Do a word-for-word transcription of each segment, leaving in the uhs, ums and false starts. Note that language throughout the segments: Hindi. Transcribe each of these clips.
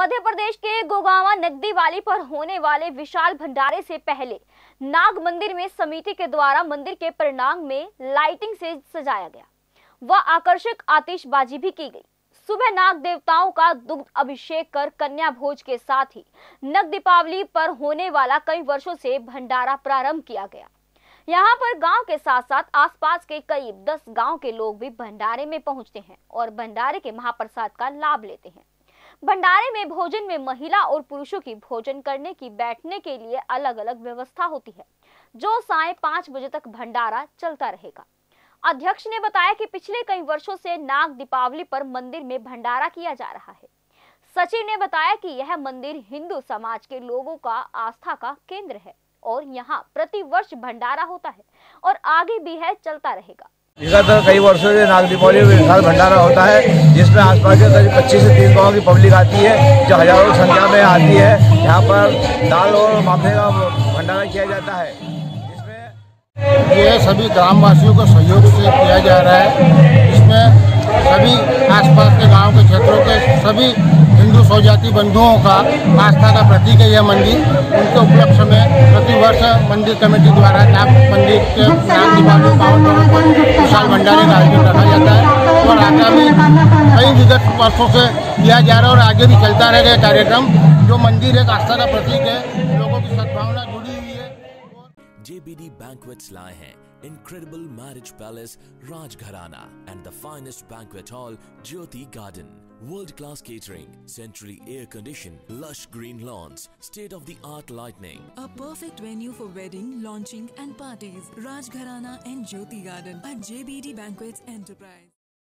मध्य प्रदेश के गोगावा नकदी वाली पर होने वाले विशाल भंडारे से पहले नाग मंदिर में समिति के द्वारा मंदिर के प्रणांग में लाइटिंग से सजाया गया व आकर्षक आतिशबाजी भी की गई। सुबह नाग देवताओं का दुग्ध अभिषेक कर कन्या भोज के साथ ही नग दीपावली पर होने वाला कई वर्षों से भंडारा प्रारंभ किया गया। यहाँ पर गांव के साथ साथ आसपास के करीब दस गांव के लोग भी भंडारे में पहुंचते हैं और भंडारे के महाप्रसाद का लाभ लेते हैं। भंडारे में भोजन में महिला और पुरुषों की भोजन करने की बैठने के लिए अलग अलग व्यवस्था होती है, जो साय पाँच बजे तक भंडारा चलता रहेगा। अध्यक्ष ने बताया कि पिछले कई वर्षों से नाग दीपावली पर मंदिर में भंडारा किया जा रहा है। सचिव ने बताया कि यह मंदिर हिंदू समाज के लोगों का आस्था का केंद्र है और यहाँ प्रति वर्ष भंडारा होता है और आगे भी है चलता रहेगा। विगत कई वर्षों से नाग दीपावली में विशाल भंडारा होता है, जिसमें आसपास के करीब पच्चीस से तीस गाँव की पब्लिक आती है, जो हजारों संख्या में आती है। यहाँ पर दाल और माफे का भंडारा किया जाता है, जिसमें ये सभी ग्रामवासियों को सहयोग से किया जा रहा है। इसमें सभी आसपास के गांव के क्षेत्रों के सभी हिंदू स्वजाति बंधुओं का आस्था का प्रतीक है यह मंदिर। उनके उपलक्ष्य में प्रतिवर्ष मंदिर कमेटी द्वारा नाग मंदिर के नाग दीपावली पावन पर्व पर विशाल भंडारे का आयोजन रखा जाता है और आगामी कई विगत वर्षों से किया जा रहा है और आगे भी चलता रहेगा कार्यक्रम। जो मंदिर एक आस्था का प्रतीक है, लोगों की सद्भावना जुड़ी हुई है। J B D Banquets लाए हैं incredible marriage palace Rajgharana and the finest banquet hall Jyoti Garden. World-class catering, centrally air-conditioned, lush green lawns, state-of-the-art lighting. A perfect venue for wedding, launching and parties. Rajgharana and Jyoti Garden at J B D Banquets Enterprise.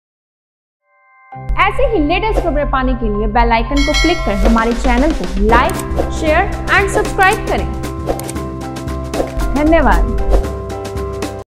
ऐसे ही लेटेस्ट खबरें पाने के लिए बेल आइकन को क्लिक कर हमारे चैनल को लाइक, शेयर एंड सब्सक्राइब करें। धन्यवाद।